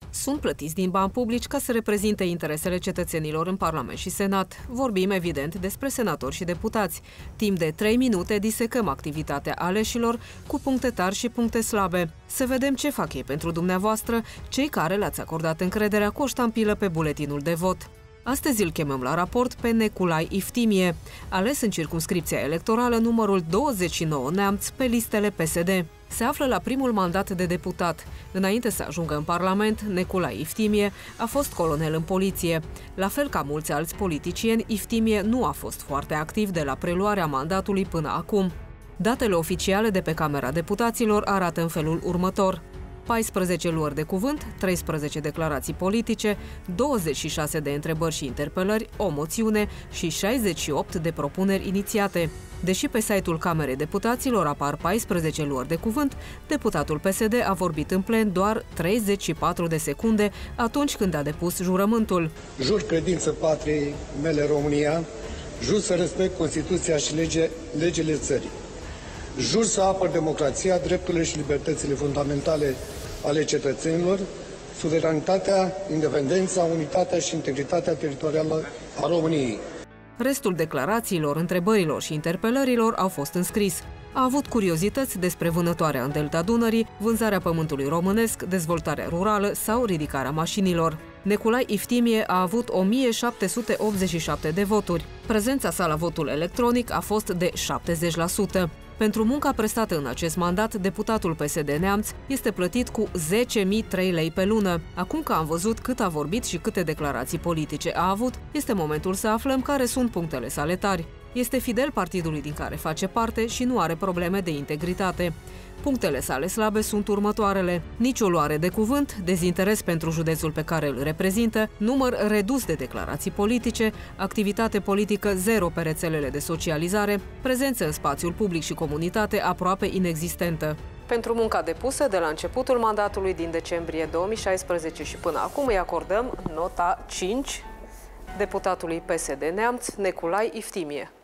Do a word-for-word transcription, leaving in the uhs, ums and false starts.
sunt plătiți din bani publici ca să reprezinte interesele cetățenilor în Parlament și Senat. Vorbim, evident, despre senatori și deputați. Timp de trei minute disecăm activitatea aleșilor cu puncte tari și puncte slabe. Să vedem ce fac ei pentru dumneavoastră, cei care le-ați acordat încrederea cu o ștampilă pe buletinul de vot. Astăzi îl chemăm la raport pe Neculai Iftimie, ales în circumscripția electorală numărul douăzeci și nouă Neamț pe listele P S D. Se află la primul mandat de deputat. Înainte să ajungă în Parlament, Neculai Iftimie a fost colonel în poliție. La fel ca mulți alți politicieni, Iftimie nu a fost foarte activ de la preluarea mandatului până acum. Datele oficiale de pe Camera Deputaților arată în felul următor: paisprezece luări de cuvânt, treisprezece declarații politice, douăzeci și șase de întrebări și interpelări, o moțiune și șaizeci și opt de propuneri inițiate. Deși pe site-ul Camerei Deputaților apar paisprezece luări de cuvânt, deputatul P S D a vorbit în plen doar treizeci și patru de secunde atunci când a depus jurământul. Jur credință patriei mele România, jur să respect Constituția și lege, legile țării. Jur să apăr democrația, drepturile și libertățile fundamentale ale cetățenilor, suveranitatea, independența, unitatea și integritatea teritorială a României. Restul declarațiilor, întrebărilor și interpelărilor au fost înscris. A avut curiozități despre vânătoarea în Delta Dunării, vânzarea pământului românesc, dezvoltarea rurală sau ridicarea mașinilor. Neculai Iftimie a avut o mie șapte sute optzeci și șapte de voturi. Prezența sa la votul electronic a fost de șaptezeci la sută. Pentru munca prestată în acest mandat, deputatul P S D Neamț este plătit cu zece mii trei lei pe lună. Acum că am văzut cât a vorbit și câte declarații politice a avut, este momentul să aflăm care sunt punctele sale tari. Este fidel partidului din care face parte și nu are probleme de integritate. Punctele sale slabe sunt următoarele: nici o luare de cuvânt, dezinteres pentru județul pe care îl reprezintă, număr redus de declarații politice, activitate politică zero pe rețelele de socializare, prezență în spațiul public și comunitate aproape inexistentă. Pentru munca depusă de la începutul mandatului din decembrie două mii șaisprezece și până acum îi acordăm nota cinci deputatului P S D Neamț, Neculai Iftimie.